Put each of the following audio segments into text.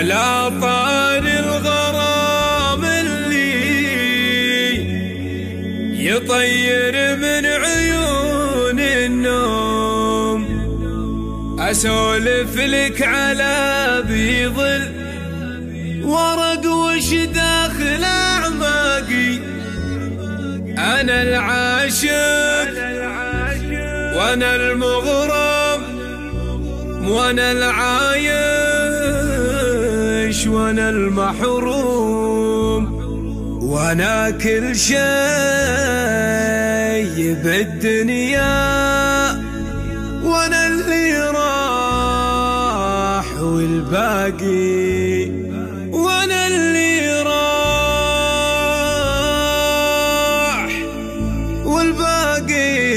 على طار الغرام اللي يطير من عيون النوم، أسولف لك على بيض الورد وش داخل أعماقي. أنا العاشق وأنا المغرم وأنا العايش وأنا المحروم، وأنا كل شيء بالدنيا، وأنا اللي راح والباقي، وأنا اللي راح والباقي.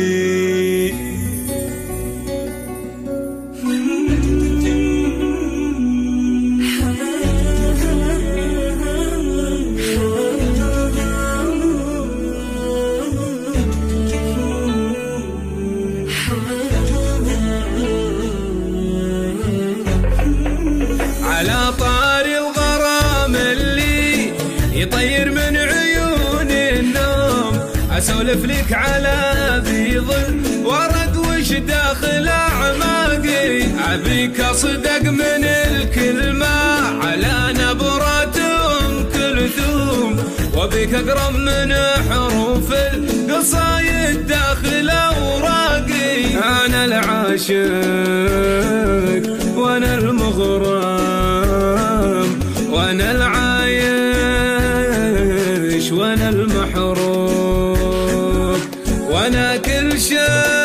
على طار الغرام اللي يطير من عيون النوم، أسولف لك على بيض الورد وش داخل أعماقي. أبيك أصدق من الكلمة على نبرة أم كلثوم، وبيك أقرب من حروف القصايد داخل أوراقي. أنا العاشق وأنا المغرم وأنا العايش وأنا المحروم، وأنا كل شيء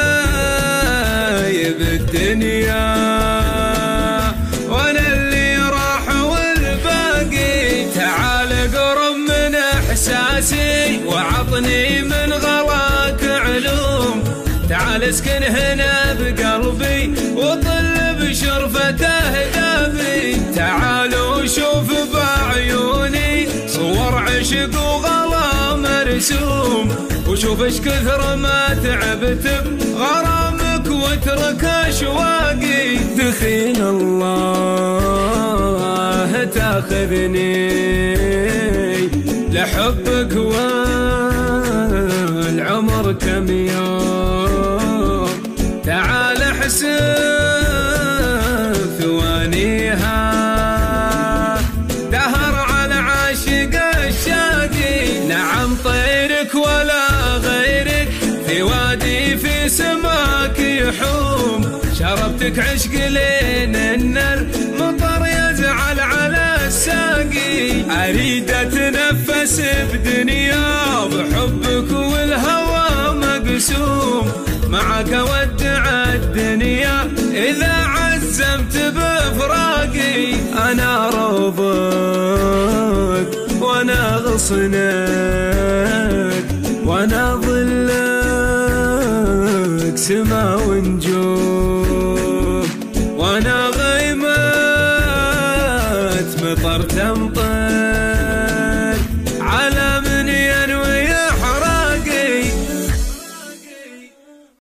بالدنيا، وأنا اللي راح والباقي. تعال قرب من إحساسي وعطني من غلاك علوم، تعال اسكن هنا بقلبي وطل بشرفة أهدافي. تعالوا شوف بعيوني صور عشق وغلا مرسوم، وشوف ايش كثر ما تعبت بغرامك واترك اشواقي. دخيل الله تاخذني لحبك والعمر كم يوم. تعال احسب ثوانيها دهر على عاشق الشاقي. نعم طيرك ولا غيرك في وادي في سماك يحوم، شربتك عشق لين ان المطر يزعل على الساقي. اريد اتنفس بدنيا بحبك والهوى مقسوم، معك اودع الدنيا اذا عزمت بفراقي. انا روضك وانا غصنك وانا ظلك سما ونجوم، وانا غيمة مطر تمطر